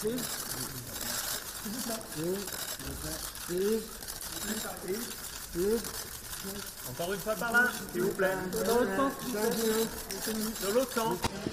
Encore une fois par là, s'il vous plaît. Dans l'autre sens. De l'autre sens.